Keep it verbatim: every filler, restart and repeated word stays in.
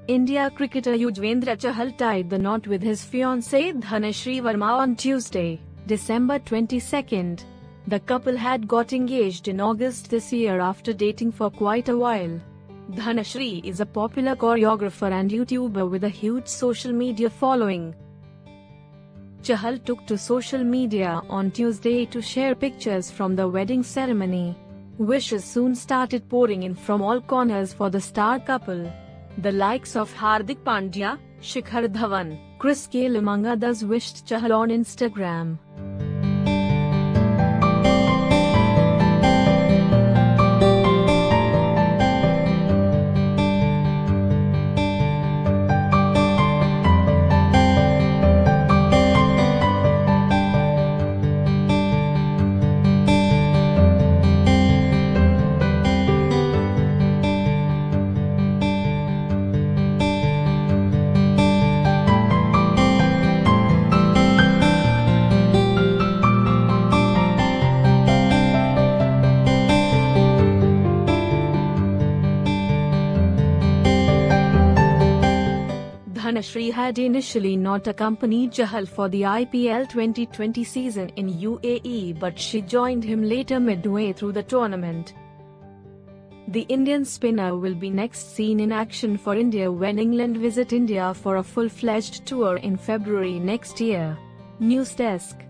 India cricketer Yuzvendra Chahal tied the knot with his fiancée Dhanashree Verma on Tuesday, December twenty-second. The couple had got engaged in August this year after dating for quite a while. Dhanashree is a popular choreographer and YouTuber with a huge social media following. Chahal took to social media on Tuesday to share pictures from the wedding ceremony. Wishes soon started pouring in from all corners for the star couple. The likes of Hardik Pandya, Shikhar Dhawan, Chris Gayle among others wished Chahal on Instagram. Dhanashree had initially not accompanied Chahal for the I P L twenty twenty season in U A E, but she joined him later midway through the tournament. The Indian spinner will be next seen in action for India when England visit India for a full-fledged tour in February next year. News Desk.